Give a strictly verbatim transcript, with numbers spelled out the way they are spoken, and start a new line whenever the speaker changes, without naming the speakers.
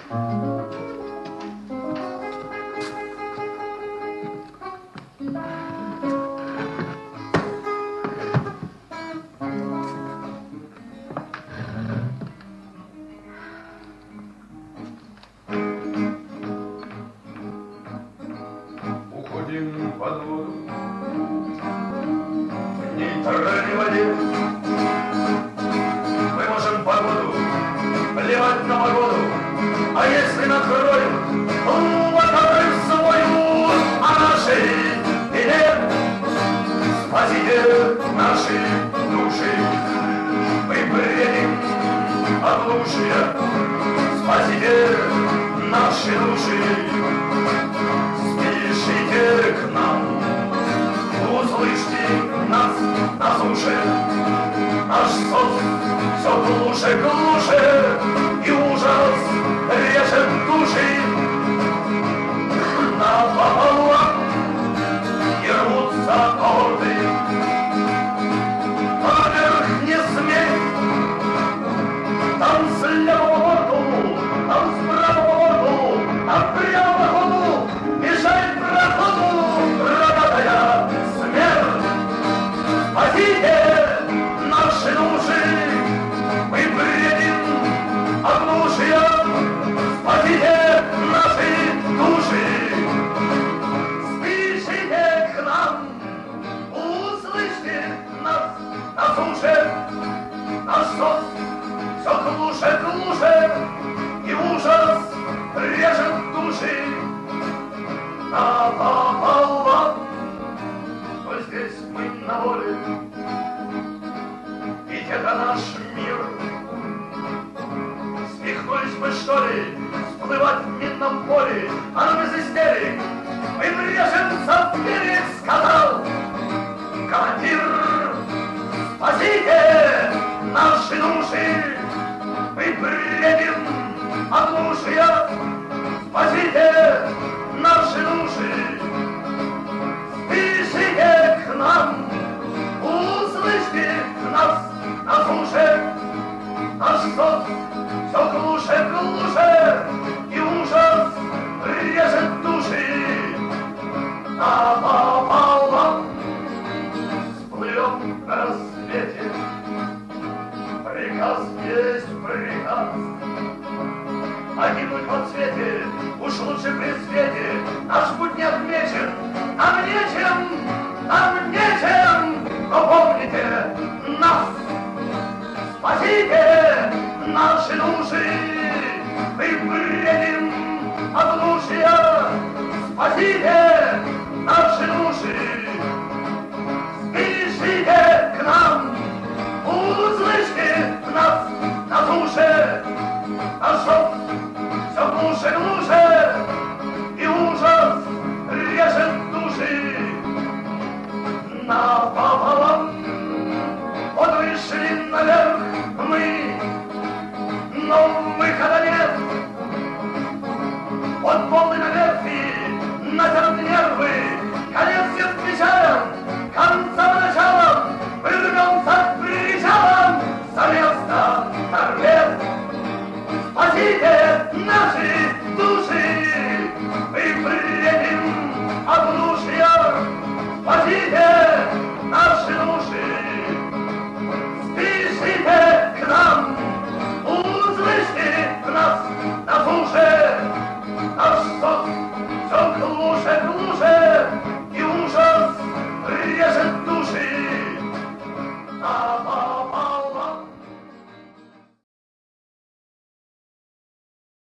Уходим под воду в нейтральной воде. Мы можем погоду плевать на погоду, а если накроем локоть свою, а нашей беде спасите наши души. Мы бредим от лужи, спасите наши души. Спешите к нам, услышьте нас на суше. Наш сон все глуше, глуше, и ужас режет души. На пополам и рвутся орды. Наверх не смей, там слева воду, там справа воду, а прямо воду мешает проходу рогатая смерть. Спасите наши души, мы бредим от лужи. Спасите наши души, спешите к нам, услышьте нас на суше. Наш сон все глуше, глуше, и ужас режет души. На пополам, но здесь мы на воле, ведь это наш мир. Свихнулись мы, что ли, всплывать в минном поле, а ну без истерик, мы врежемся в берег, сказал командир. Спасите наши души, мы бредим от лужи. Спасите наши души, спешите к нам, услышьте нас на суше. Наш сон все глуше, глуше, и ужас режет души. На пополам всплывем на рассвете. Приказ есть приказ, погибнуть во цвете, уж лучше при свете. Наш путь не отмечен, нам нечем, нам нечем, но помните нас. Спасите наши души, мы бредим от лужи. Спасите наши души, спешите к нам, услышьте нас на суше. Наш сон все глуше, глуше,